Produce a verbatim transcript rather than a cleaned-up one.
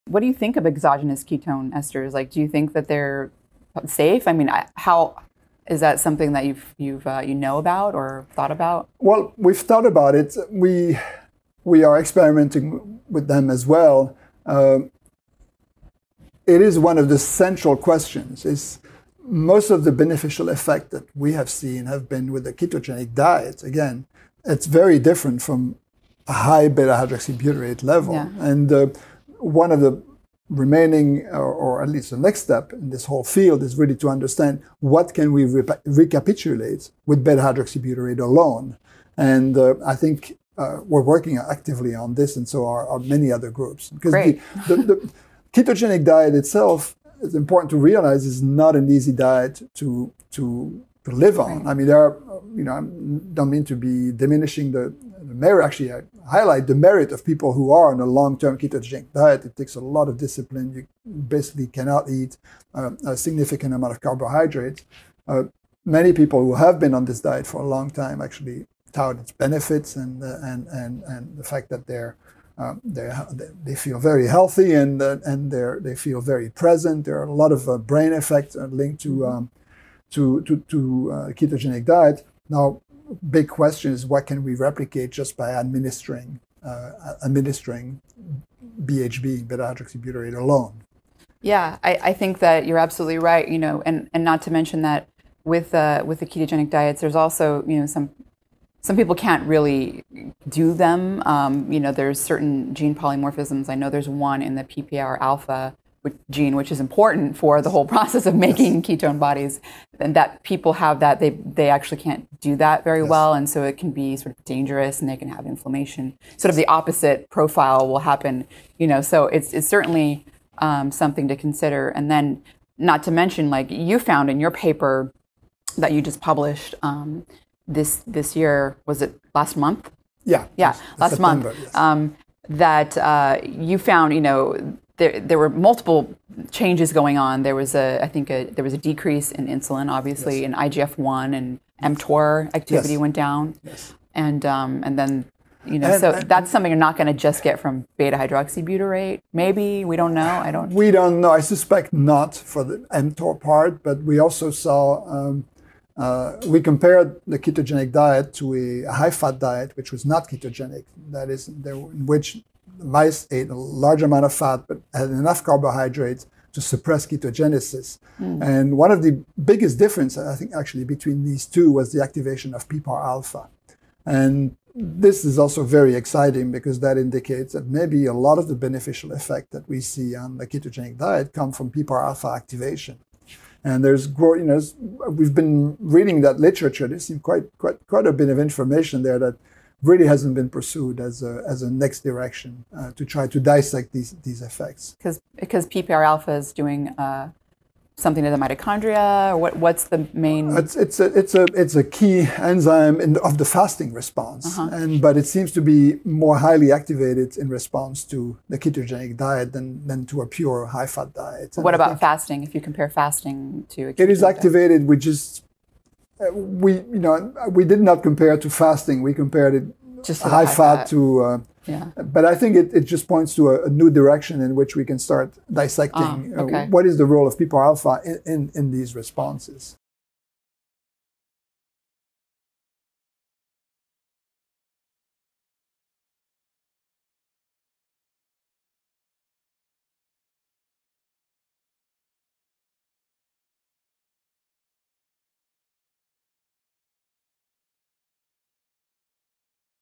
What do you think of exogenous ketone esters? Like, do you think that they're safe? I mean, how is that something that you've you've uh, you know about or thought about? Well, we've thought about it. We we are experimenting with them as well. Uh, it is one of the central questions. Is most of the beneficial effect that we have seen have been with the ketogenic diet. Again, it's very different from a high beta-hydroxybutyrate level. Yeah. And uh, one of the remaining, or, or at least the next step in this whole field is really to understand what can we re recapitulate with beta-hydroxybutyrate alone. And uh, I think uh, we're working actively on this, and so are, are many other groups. Because the, the, the ketogenic diet itself, it's important to realize, is not an easy diet to to to live on. Right. I mean, there are, you know, I don't mean to be diminishing the, the merit. Actually, I highlight the merit of people who are on a long-term ketogenic diet. It takes a lot of discipline. You basically cannot eat uh, a significant amount of carbohydrates. Uh, many people who have been on this diet for a long time actually tout its benefits and uh, and and and the fact that they're Um, they feel very healthy and uh, and they they feel very present. There are a lot of uh, brain effects linked to um, to to, to uh, ketogenic diet. Now, big question is what can we replicate just by administering uh, administering B H B, beta-hydroxybutyrate alone? Yeah, I, I think that you're absolutely right. You know, and and not to mention that with uh, with the ketogenic diets, there's also you know some. Some people can't really do them. Um, you know, there's certain gene polymorphisms. I know there's one in the P P A R alpha gene, which is important for the whole process of making yes. ketone bodies. And that people have that, they they actually can't do that very yes. well, and so it can be sort of dangerous, and they can have inflammation. Sort of the opposite profile will happen. You know, so it's it's certainly um, something to consider. And then, not to mention, like you found in your paper that you just published. Um, This this year, was it last month? Yeah, yeah, last September, month. Yes. Um, that uh, you found, you know, there there were multiple changes going on. There was a, I think, a, there was a decrease in insulin, obviously, yes. in I G F one and mTOR activity yes. went down, yes. and um, and then, you know, and, so and, that's something you're not going to just get from beta-hydroxybutyrate. Maybe we don't know. I don't. We don't know. I suspect not for the mTOR part, but we also saw. Um, Uh, we compared the ketogenic diet to a high-fat diet, which was not ketogenic. That is, there, in which mice ate a large amount of fat but had enough carbohydrates to suppress ketogenesis. Mm. And one of the biggest differences, I think, actually between these two was the activation of P P A R-alpha. And this is also very exciting because that indicates that maybe a lot of the beneficial effect that we see on the ketogenic diet come from P P A R-alpha activation. And there's, you know, we've been reading that literature. There's quite, quite, quite a bit of information there that really hasn't been pursued as a as a next direction uh, to try to dissect these these effects. Because because P P A R-alpha is doing uh, something to the mitochondria. Or what what's the main? It's it's a it's a it's a key enzyme in the, of the fasting response, uh-huh. and but it seems to be more highly activated in response to the ketogenic diet than than to a pure high fat diet. What about fasting? If you compare fasting to a it is activated. Diet? We just uh, we you know we did not compare to fasting. We compared it just high, high fat, fat to. Uh, Yeah. But I think it, it just points to a, a new direction in which we can start dissecting oh, okay. uh, what is the role of P P A R-alpha in, in, in these responses.